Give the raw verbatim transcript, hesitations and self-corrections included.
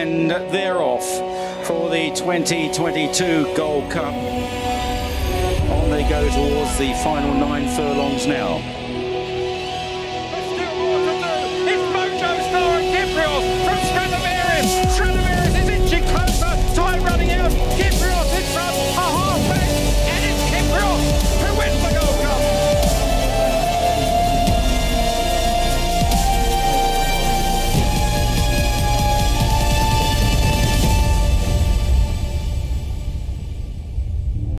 And they're off for the twenty twenty-two Gold Cup. On they go towards the final nine furlongs now.